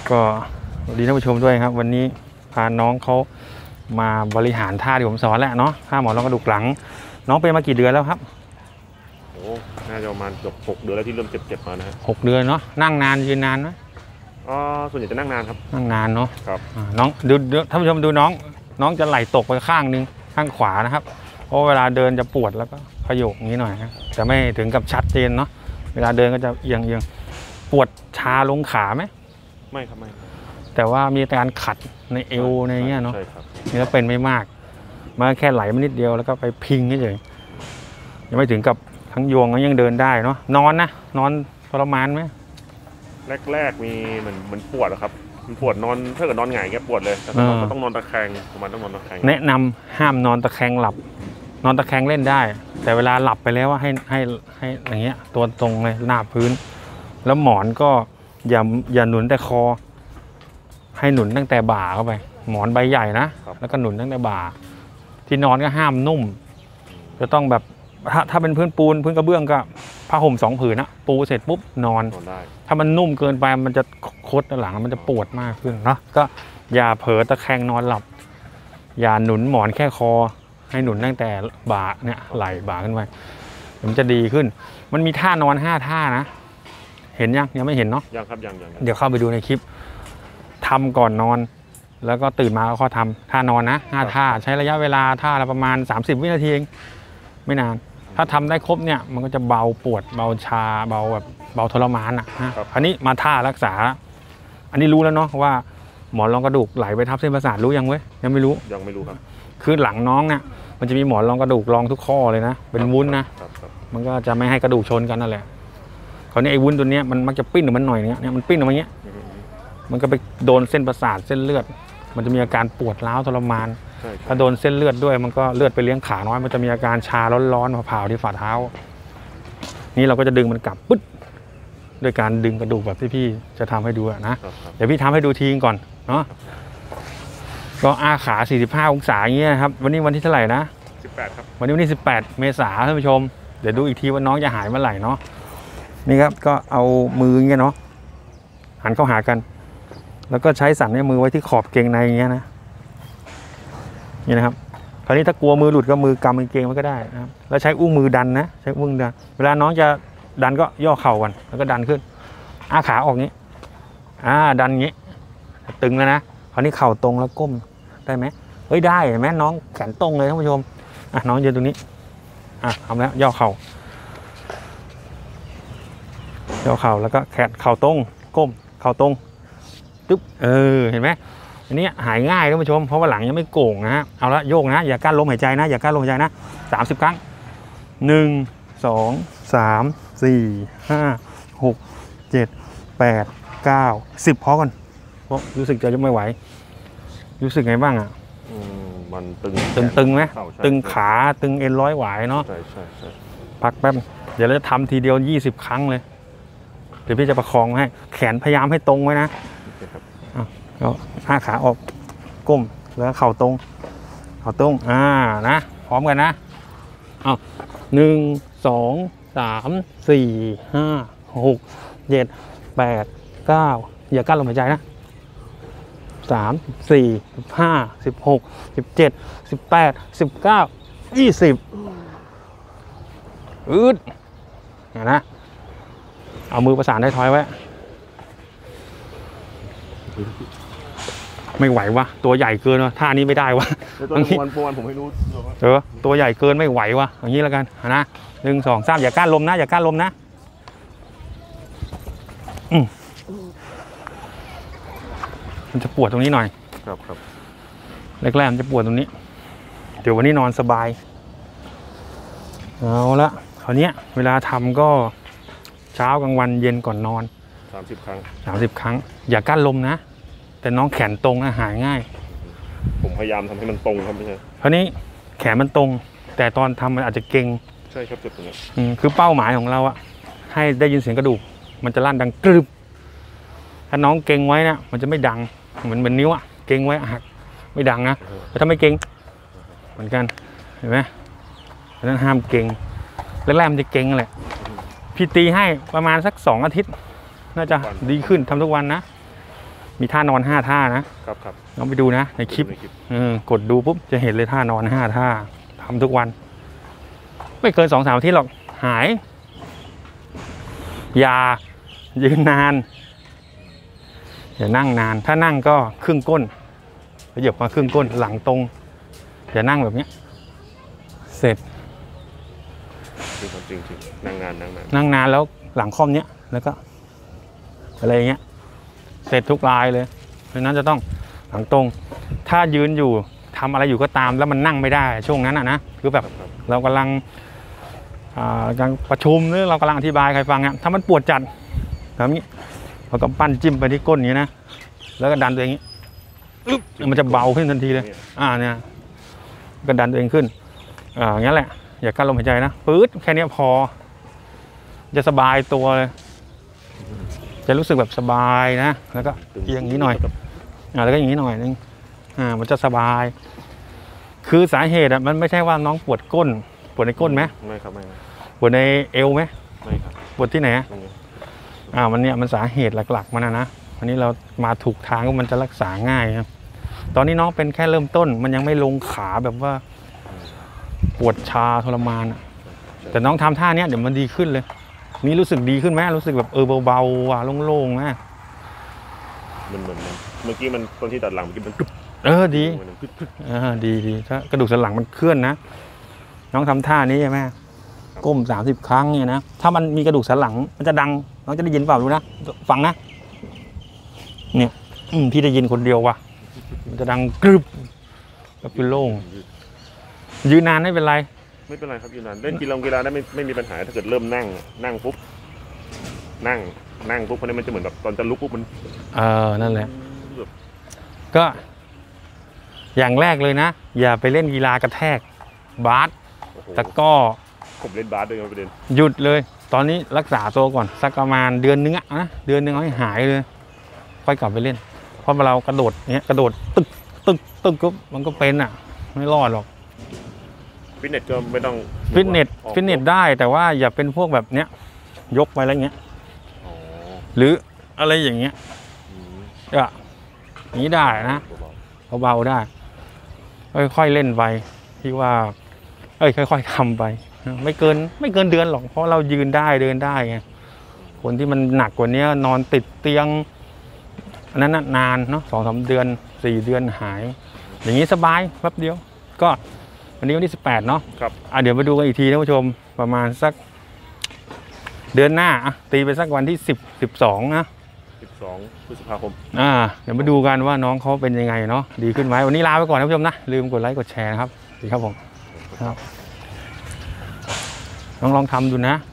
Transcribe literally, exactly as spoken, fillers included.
ก็สวัสดีท่านผู้ชมด้วยครับวันนี้พาน้องเขามาบริหารท่าที่ผมสอนแล้วเนาะท่าหมอนรองกระดูกหลังน้องเป็นมากี่เดือนแล้วครับโอ้น่าจะประมาณเกือบหกเดือนแล้วที่เริ่มเจ็บๆมานะฮะหกเดือนเนาะนั่งนานยืนนานไหมอ๋อส่วนใหญ่จะนั่งนานครับนั่งนานเนาะครับน้องดูท่านผู้ชมดูน้องน้องจะไหลตกไปข้างนึงข้างขวานะครับเพราะเวลาเดินจะปวดแล้วก็ขยโอย่างนี้หน่อยนะจะไม่ถึงกับชัดเจนเนาะเวลาเดินก็จะเอียงเอียงปวดชาลงขาไหมไม่ครับไม่แต่ว่ามีการขัดในเอวในเงี้ยเนาะใช่ครับนี่ก็เป็นไม่มากมาแค่ไหลมานิดเดียวแล้วก็ไปพิงเฉยยังไม่ถึงกับทั้งยวงก็ยังเดินได้เนาะนอนนะนอนทรมานไหมแรกๆมีเหมือนเหมือนปวดครับมันปวดนอนถ้าเกิดนอนหงายเงี้ยปวดเลยแต่ต้องนอนตะแคงประมาณต้องนอนตะแคงแนะนำห้ามนอนตะแคงหลับนอนตะแคงเล่นได้แต่เวลาหลับไปแล้วให้ให้ให้อย่างเงี้ยตัวตรงเลยหน้าพื้นแล้วหมอนก็อย่าอย่าหนุนแต่คอให้หนุนตั้งแต่บ่าเข้าไปหมอนใบใหญ่นะแล้วก็หนุนตั้งแต่บ่าที่นอนก็ห้ามนุ่มจะต้องแบบถ้าถ้าเป็นพื้นปูนพื้นกระเบื้องก็ผ้าห่มสองผืนนะปูเสร็จปุ๊บนอนถ้ามันนุ่มเกินไปมันจะคดหลังมันจะปวดมากขึ้นเนาะก็อย่าเผลอตะแคงนอนหลับอย่าหนุนหมอนแค่คอให้หนุนตั้งแต่บ่าเนี่ยไหล่บ่าขึ้นไปมันจะดีขึ้นมันมีท่านอนห้าท่านะเห็นยังยังไม่เห็นเนาะยังครับยังยังเดี๋ยวเข้าไปดูในคลิปทำก่อนนอนแล้วก็ตื่นมาก็ทำท่านอนนะห้าท่าใช้ระยะเวลาท่าละประมาณสามสิบวินาทีเองไม่นานถ้าทำได้ครบเนี่ยมันก็จะเบาปวดเบาชาเบาแบบเบาทรมานอ่ะนะอันนี้มาท่ารักษาอันนี้รู้แล้วเนาะว่าหมอนรองกระดูกไหลไปทับเส้นประสาทรู้ยังเว้ยยังไม่รู้ยังไม่รู้ครับคือหลังน้องเนี่ยมันจะมีหมอนรองกระดูกรองทุกข้อเลยนะเป็นวุ้นนะมันก็จะไม่ให้กระดูกชนกันนั่นแหละคราวนี้ไอ้วุ้นตัวนี้มันมักจะปิ้นออกมาหน่อยเนี้ยเนี่ยมันปิ้นออกมาเงี้ยมันก็ไปโดนเส้นประสาทเส้นเลือดมันจะมีอาการปวดร้าวทรมานถ้าโดนเส้นเลือดด้วยมันก็เลือดไปเลี้ยงขาน้อยมันจะมีอาการชาร้อนๆผ่าๆที่ฝ่าเท้านี่เราก็จะดึงมันกลับปึ๊ดโดยการดึงกระดูกแบบที่พี่จะทำให้ดูนะเดี๋ยวพี่ทำให้ดูทีก่อนเนาะก็อาขาสี่สิบห้าองศาอย่างเงี้ยครับวันนี้วันที่เท่าไหร่นะสิบแปดครับวันนี้วันที่สิบแปดเมษายนท่านผู้ชมเดี๋ยวดูอีกทีว่าน้องจะหายเมื่อไหร่เนาะนี่ครับก็เอามืออย่างเงี้ยเนาะหันเข้าหากันแล้วก็ใช้สันในมือไว้ที่ขอบเกงในอย่างเงี้ยนะนี่นะครับคราวนี้ถ้ากลัวมือหลุดก็มือกำกางเกงไว้ก็ได้นะครับแล้วใช้อุ้งมือดันนะใช้อุ้งดันเวลาน้องจะดันก็ย่อเข่าก่อนแล้วก็ดันขึ้นอ้าขาออกนี้อ่าดันอย่างนี้ตึงแล้วนะคราวนี้เข่าตรงแล้วก้มได้ไหมเฮ้ยได้เห็นไหมน้องแขนตรงเลยท่านผู้ชมอ่ะน้องยืนตรงนี้อ่ะทำแล้วย่อเข่าย่อเข่าแล้วก็แขนเข่าตรงก้มเข่าตรงตึ๊บเออเห็นไหมอันนี้หายง่ายท่านผู้ชมเพราะว่าหลังยังไม่โก่งนะฮะเอาละโยกนะอย่ากั้นลมหายใจนะอย่ากั้นลมหายใจนะสามสิบครั้งหนึ่งสองสามสี่ห้าหกเจ็ดแปดเก้าสิบพอก่อนเพราะรู้สึกจะไม่ไหวรู้สึกไงบ้างอ่ะมันตึงตึงตึงไหมตึงขาตึงเอ็นร้อยหวายเนาะใช่ใช่ใช่พักแป๊บเดี๋ยวเราจะทำทีเดียวยี่สิบครั้งเลยเดี๋ยวพี่จะประคองให้แขนพยายามให้ตรงไว้นะก็ห้าขาออกก้มแล้วเข่าตรงเข่าตรงอ่านะพร้อมกันนะเอาหนึ่งสองสามสี่ห้าหกเจ็ดแปดเก้าอย่ากั้นลมหายใจนะสามสี่สิบห้าสิบหกสิบเจ็ดสิบแปดสิบเก้ายี่สิบอืดนะเอามือประสานได้ท้อยไว้ไม่ไหววะตัวใหญ่เกินวะท่านี้ไม่ได้วะตัวนี้ปวนผมไม่รู้เออตัวใหญ่เกินไม่ไหววะอย่างนี้แล้วกันนะหนึ่งสองสามอย่าก้านลมนะอย่าก้านลมนะอืมมันจะปวดตรงนี้หน่อยครับครับแรกๆมันจะปวดตรงนี้เดี๋ยววันนี้นอนสบายเอาละคราวนี้เวลาทำก็เช้ากลางวันเย็นก่อนนอนสามสิบครั้งสามสิบครั้งอย่ากั้นลมนะแต่น้องแขนตรงนะหายง่ายผมพยายามทำให้มันตรงครับไม่ใช่คราวนี้แขนมันตรงแต่ตอนทำมันอาจจะเก่งใช่ครับจุดตรงนี้คือเป้าหมายของเราอะให้ได้ยินเสียงกระดูกมันจะลั่นดังกรึบถ้าน้องเก่งไว้นะมันจะไม่ดังเหมือนเหมือนนิ้วอะเก่งไว้หักไม่ดังนะแต่ถ้าไม่เก่งเหมือนกันเห็นไหมเพราะฉะนั้นห้ามเก่งแรกๆมันจะเก่งแหละพี่ตีให้ประมาณสักสองอาทิตย์น่าจะดีขึ้นทำทุกวันนะมีท่านอนห้าท่านะครับครับลองไปดูนะในคลิปในคลิปเออกดดูปุ๊บจะเห็นเลยท่านอนห้าท่าทำทุกวัน ไม่เกินสองสามอาทิตย์หรอกหายอย่ายืนนานอย่านั่งนาน ถ้านั่งก็ครึ่งก้นขยับมาครึ่งก้นหลังตรงอย่านั่งแบบเนี้ยเสร็จจริงจริงจริงนั่งนานนั่งนานนั่งนานแล้วหลังค่อมเนี้ยแล้วก็อะไรอย่างเงี้ยเสร็จทุกรายเลยเพราะนั้นจะต้องหลังตรง ถ้ายืนอยู่ทำอะไรอยู่ก็ตามแล้วมันนั่งไม่ได้ช่วงนั้นอ่ะนะคือแบบครับเรากำลังอ่ากำลังประชุมหรือเรากำลังอธิบายใครฟังอ่ะถ้ามันปวดจัดแบบนี้เราก็ปั้นจิ้มไปที่ก้นอย่างนี้นะแล้วก็ดันตัวเองอย่างนี้อึ๊บมันจะเบาขึ้นทันทีเลยอ่าเนี่ยก็ดันตัวเองขึ้นอ่าอย่างนี้แหละอย่ากั้นลมหายใจนะปื๊ดแค่นี้พอจะสบายตัวเลยจะรู้สึกแบบสบายนะแล้วก็เอียงอย่างนี้หน่อยอ่าแล้วก็อย่างนี้หน่อยนึงอ่ามันจะสบายคือสาเหตุอ่ะมันไม่ใช่ว่าน้องปวดก้นปวดในก้นไหมไม่ครับไม่ปวดในเอวไหมไม่ครับปวดที่ไหนตรงนี้อ่ามันเนี่ยมันสาเหตุหลักๆมันนะนะอันนี้เรามาถูกทางก็มันจะรักษาง่ายครับตอนนี้น้องเป็นแค่เริ่มต้นมันยังไม่ลงขาแบบว่าปวดชาทรมานอะแต่น้องทำท่าเนี้ยเดี๋ยวมันดีขึ้นเลยมีรู้สึกดีขึ้นไหมรู้สึกแบบเออเบาๆว่ะโล่งๆนะมันเหมือนมันเมื่อกี้มันตอนที่ตัดหลังเมื่อกี้มันกึ๊บเออดีมันกึ๊บกึ๊บเออดีดีถ้ากระดูกสันหลังมันเคลื่อนนะน้องทำท่านี้ใช่ไหมก้มสามสิบครั้งเนี่ยนะถ้ามันมีกระดูกสันหลังมันจะดังน้องจะได้ยินเปล่ารู้นะฟังนะเนี่ยอืมพี่ได้ยินคนเดียวว่ะมันจะดังกรึบแล้วคือโล่งยืนนานไม่เป็นไรไม่เป็นไรครับอยู่นานเล่นกีฬากีฬาได้ไม่ไม่มีปัญหาถ้าเกิดเริ่มนั่งนั่งปุ๊บนั่งนั่งปุ๊บเพราะนี้มันจะเหมือนแบบตอนจะลุกปุ๊บมันเออนั่นแหละแบบก็อย่างแรกเลยนะอย่าไปเล่นกีฬากระแทกบาสโอ้โหตะกร้อผมเล่นบาสด้วยครับประเด็นหยุดเลย ตอนนี้รักษาตัวก่อนสักประมาณเดือนนึงอะนะเดือนนึงเอาให้หายเลยค่อยกลับไปเล่นเพราะเรากระโดดเนี้ยกระโดดตึกตึกตึกก็มันก็เป็นอ่ะไม่รอดหรอกฟิตเนสก็ไม่ต้องฟิตเนสออกฟิตเนสได้แต่ว่าอย่าเป็นพวกแบบเนี้ยยกไปแล้วเงี้ยอ๋อหรืออะไรอย่างเงี้ยอืมก็อย่างนี้ได้นะเบาเบาๆได้ค่อยๆเล่นไปที่ว่าเอ้ยค่อยๆทำไปไม่เกินไม่เกินเดือนหรอกเพราะเรายืนได้เดินได้ไงคนที่มันหนักกว่านี้นอนติดเตียงอันนั้นน่ะนานเนาะสองสามเดือนสี่เดือนหาย อย่างนี้สบายแป๊บเดียว ก็วันนี้วันที่สิบแปดเนาะๆครับอ่ะเดี๋ยวมาดูกันอีกทีท่านผู้ชมประมาณสักเดือนหน้าอ่ะตีไปสักวันที่สิบ สิบสองนะสิบสองพฤษภาคมอ่าเดี๋ยวมาดูกันว่าน้องเขาเป็นยังไงเนาะดีขึ้นไหมวันนี้ลาไปก่อนท่านผู้ชมนะลืมกดไลค์กดแชร์นะครับสวัสดีครับผมครับลองลองทำดูนะ